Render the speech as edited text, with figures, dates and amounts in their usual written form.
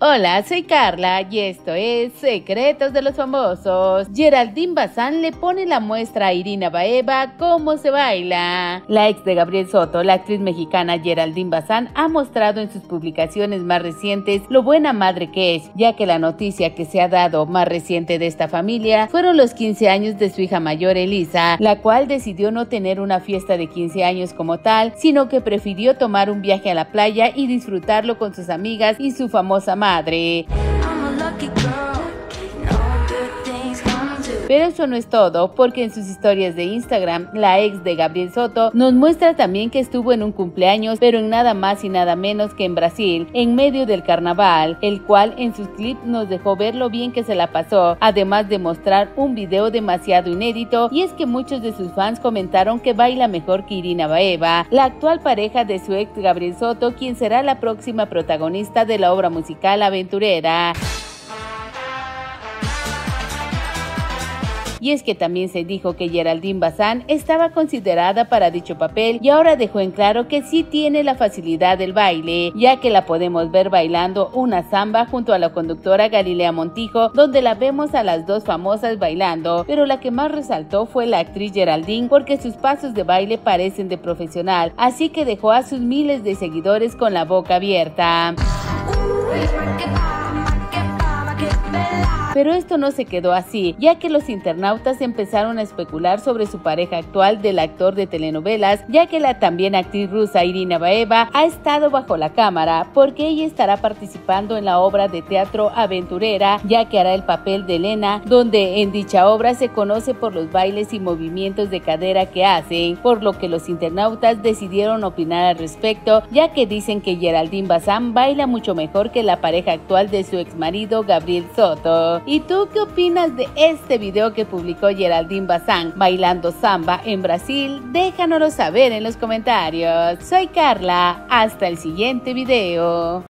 Hola, soy Carla y esto es Secretos de los Famosos. Geraldine Bazán le pone la muestra a Irina Baeva cómo se baila. La ex de Gabriel Soto, la actriz mexicana Geraldine Bazán, ha mostrado en sus publicaciones más recientes lo buena madre que es, ya que la noticia que se ha dado más reciente de esta familia fueron los 15 años de su hija mayor Elisa, la cual decidió no tener una fiesta de 15 años como tal, sino que prefirió tomar un viaje a la playa y disfrutarlo con sus amigas y su famosa madre. Pero eso no es todo, porque en sus historias de Instagram, la ex de Gabriel Soto nos muestra también que estuvo en un cumpleaños, pero en nada más y nada menos que en Brasil, en medio del carnaval, el cual en sus clips nos dejó ver lo bien que se la pasó, además de mostrar un video demasiado inédito, y es que muchos de sus fans comentaron que baila mejor que Irina Baeva, la actual pareja de su ex Gabriel Soto, quien será la próxima protagonista de la obra musical Aventurera. Y es que también se dijo que Geraldine Bazán estaba considerada para dicho papel y ahora dejó en claro que sí tiene la facilidad del baile, ya que la podemos ver bailando una samba junto a la conductora Galilea Montijo, donde la vemos a las dos famosas bailando, pero la que más resaltó fue la actriz Geraldine porque sus pasos de baile parecen de profesional, así que dejó a sus miles de seguidores con la boca abierta. Pero esto no se quedó así, ya que los internautas empezaron a especular sobre su pareja actual del actor de telenovelas, ya que la también actriz rusa Irina Baeva ha estado bajo la cámara, porque ella estará participando en la obra de teatro Aventurera, ya que hará el papel de Elena, donde en dicha obra se conoce por los bailes y movimientos de cadera que hacen, por lo que los internautas decidieron opinar al respecto, ya que dicen que Geraldine Bazán baila mucho mejor que la pareja actual de su exmarido Gabriel Soto. ¿Y tú qué opinas de este video que publicó Geraldine Bazán bailando samba en Brasil? Déjanoslo saber en los comentarios. Soy Carla, hasta el siguiente video.